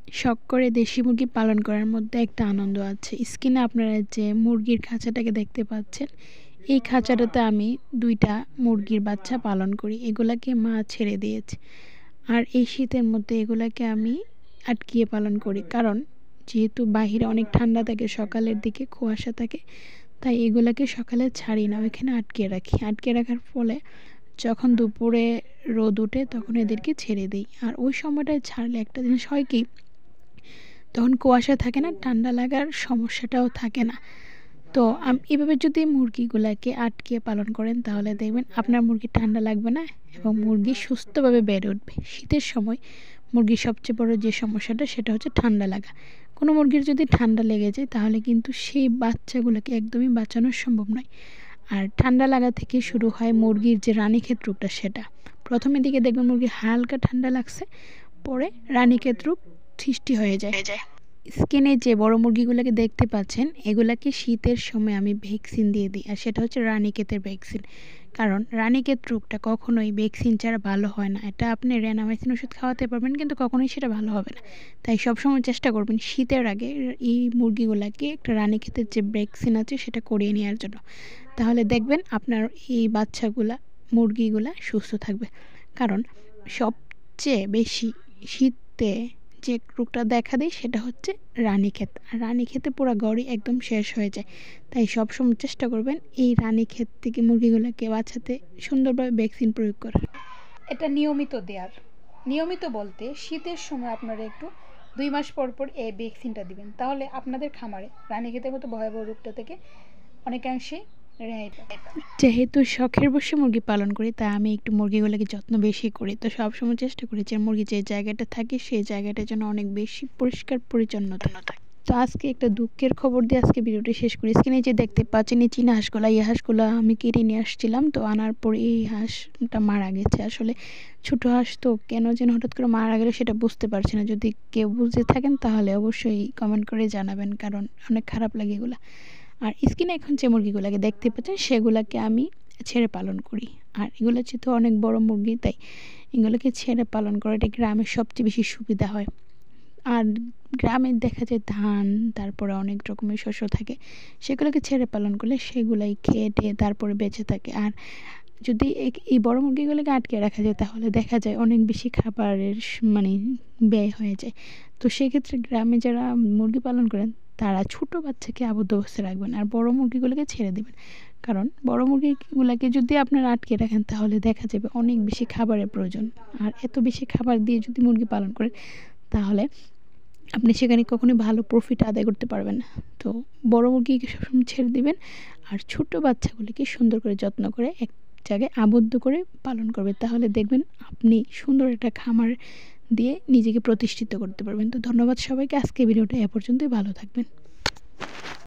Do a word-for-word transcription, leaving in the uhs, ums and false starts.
শখ করে দেশি মুরগি পালন করার মধ্যে একটা আনন্দ আছে। স্ক্রিনে আপনারা যে মুরগির খাঁচাটাকে দেখতে পাচ্ছেন, এই খাঁচাটাতে আমি দুইটা মুরগির বাচ্চা পালন করি। এগুলাকে মা ছেড়ে দিয়েছে। আর এই শীতের মধ্যে এগুলাকে আমি আটকিয়ে পালন করি, কারণ যেহেতু বাহিরে অনেক ঠান্ডা থাকে, সকালের দিকে কুয়াশা থাকে, তাই এগুলাকে সকালে ছাড়ি না, ওইখানে আটকে রাখি। আটকে রাখার ফলে যখন দুপুরে রোদ উঠে তখন এদেরকে ছেড়ে দিই। আর ওই সময়টায় ছাড়লে একটা জিনিস হয় কি, তখন কুয়াশা থাকে না, ঠান্ডা লাগার সমস্যাটাও থাকে না। তো এভাবে যদি মুরগিগুলাকে আটকে পালন করেন তাহলে দেখবেন আপনার মুরগি ঠান্ডা লাগবে না এবং মুরগি সুস্থভাবে বেড়ে উঠবে। শীতের সময় মুরগির সবচেয়ে বড় যে সমস্যাটা সেটা হচ্ছে ঠান্ডা লাগা। কোনো মুরগির যদি ঠান্ডা লেগে যায় তাহলে কিন্তু সেই বাচ্চাগুলোকে একদমই বাঁচানো সম্ভব নয়। আর ঠান্ডা লাগা থেকে শুরু হয় মুরগির যে রানীক্ষেত রোগটা, সেটা প্রথমের দিকে দেখবেন মুরগির হালকা ঠান্ডা লাগছে, পরে রানীক্ষেত রোগ সৃষ্টি হয়ে যায়। স্কিনে যে বড় মুরগিগুলোকে দেখতে পাচ্ছেন, এগুলাকে শীতের সময় আমি ভ্যাকসিন দিয়ে দিই, আর সেটা হচ্ছে রানীক্ষেতের ভ্যাকসিন। কারণ রানীক্ষেত রোগটা কখনোই ভ্যাকসিন ছাড়া ভালো হয় না। এটা আপনি রেনামাইসিন ওষুধ খাওয়াতে পারবেন, কিন্তু কখনোই সেটা ভালো হবে না। তাই সবসময় চেষ্টা করবেন শীতের আগে এই মুরগিগুলোকে একটা রানীক্ষেতের যে ভ্যাকসিন আছে সেটা করিয়ে নেওয়ার জন্য। তাহলে দেখবেন আপনার এই বাচ্চাগুলা মুরগিগুলা সুস্থ থাকবে। কারণ সবচেয়ে বেশি শীতে যে রোগটা দেখা দেয় সেটা হচ্ছে রানীক্ষেত। আর রানীক্ষেতে পুরো গড়ই একদম শেষ হয়ে যায়। তাই সবসময় চেষ্টা করবেন এই রানীক্ষেত থেকে মুরগিগুলোকে বাঁচাতে সুন্দরভাবে ভ্যাকসিন প্রয়োগ করার। এটা নিয়মিত দেওয়ার। নিয়মিত বলতে শীতের সময় আপনারা একটু দুই মাস পর পর এই ভ্যাকসিনটা দিবেন, তাহলে আপনাদের খামারে রানীক্ষেতের মতো ভয়াবহ রোগটা থেকে অনেকাংশেই রেহাই পাবে। যেহেতু শখের বশে মুরগি পালন করি, তাই আমি একটু মুরগিগুলোকে যত্ন বেশি করি। তো সবসময় চেষ্টা করি যে মুরগি যে জায়গাটা থাকে সেই জায়গাটা যেন অনেক বেশি পরিষ্কার পরিচ্ছন্নতা থাকে। তো আজকে একটা দুঃখের খবর দিয়ে আজকে ভিডিওটি শেষ করি। স্ক্রিনে যে দেখতে পাচ্ছেন এই চীনা হাঁসগুলো, এই হাঁসগুলো আমি কিনে নিয়ে আসছিলাম। তো আনার পর এই হাঁসটা মারা গেছে। আসলে ছোটো হাঁস তো কেন যেন হঠাৎ করে মারা গেলে সেটা বুঝতে পারছি না। যদি কেউ বুঝে থাকেন তাহলে অবশ্যই কমেন্ট করে জানাবেন, কারণ অনেক খারাপ লাগে এগুলো। আর স্ক্রিনে এখন যে মুরগিগুলোকে দেখতে পাচ্ছেন সেগুলোকে আমি ছেড়ে পালন করি। আর এগুলো যেহেতু অনেক বড় মুরগি, তাই এগুলোকে ছেড়ে পালন করাটা গ্রামের সবচেয়ে বেশি সুবিধা হয়। আর গ্রামে দেখা যায় ধান, তারপরে অনেক রকমের শস্য থাকে, সেগুলোকে ছেড়ে পালন করলে সেগুলাই খেয়ে টেয়ে তারপরে বেঁচে থাকে। আর যদি এই বড় মুরগিগুলোকে আটকে রাখা যায় তাহলে দেখা যায় অনেক বেশি খাবারের মানে ব্যয় হয়ে যায়। তো সেক্ষেত্রে গ্রামে যারা মুরগি পালন করেন তারা ছোটো বাচ্চাকে আবদ্ধ অবস্থায় রাখবেন আর বড় মুরগিগুলোকে ছেড়ে দেবেন। কারণ বড় মুরগিগুলোকে যদি আপনারা আটকে রাখেন তাহলে দেখা যাবে অনেক বেশি খাবারের প্রয়োজন। আর এত বেশি খাবার দিয়ে যদি মুরগি পালন করেন তাহলে আপনি সেখানে কখনোই ভালো প্রফিট আদায় করতে পারবেন না। তো বড় মুরগিকে সবসময় ছেড়ে দিবেন আর ছোটো বাচ্চাগুলিকে সুন্দর করে যত্ন করে এক জায়গায় আবদ্ধ করে পালন করবেন। তাহলে দেখবেন আপনি সুন্দর একটা খামার দিয়ে নিজেকে প্রতিষ্ঠিত করতে পারবেন। তো ধন্যবাদ সবাইকে। আজকে ভিডিওটা এ পর্যন্তই। ভালো থাকবেন।